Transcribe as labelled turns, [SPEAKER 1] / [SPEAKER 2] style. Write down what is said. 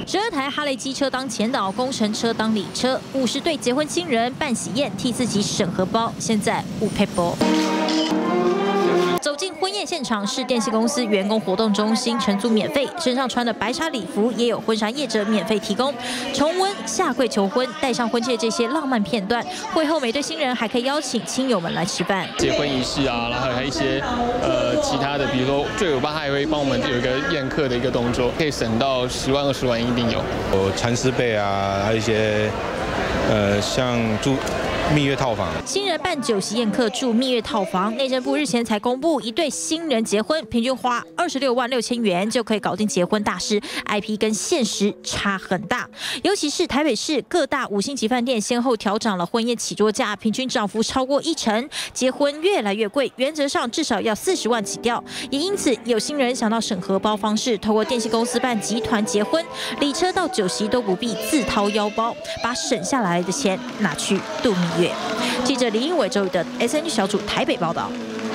[SPEAKER 1] 12台哈雷机车当前导，工程车当礼车，50对结婚新人办喜宴，替自己审核包，现在误配包。 走进婚宴现场是电信公司员工活动中心，承租免费，身上穿的白纱礼服也有婚纱业者免费提供。重温下跪求婚、戴上婚戒这些浪漫片段。会后每对新人还可以邀请亲友们来吃饭。
[SPEAKER 2] 结婚仪式啊，然后还有一些其他的，比如说最尾巴还会帮我们有一个宴客的一个动作，可以省到10万20万一定有。
[SPEAKER 3] 有蚕丝被啊，还有一些像住。 蜜月套房，
[SPEAKER 1] 新人办酒席宴客住蜜月套房。内政部日前才公布，一对新人结婚平均花26万6千元就可以搞定结婚大事 ，IP 跟现实差很大。尤其是台北市各大5星级饭店先后调涨了婚宴起桌价，平均涨幅超过1成，结婚越来越贵，原则上至少要40万起跳。也因此，有新人想到审核包方式，透过电信公司办集团结婚，礼车到酒席都不必自掏腰包，把省下来的钱拿去度蜜月。记者李英伟、周宇的 SNG 小组台北报道。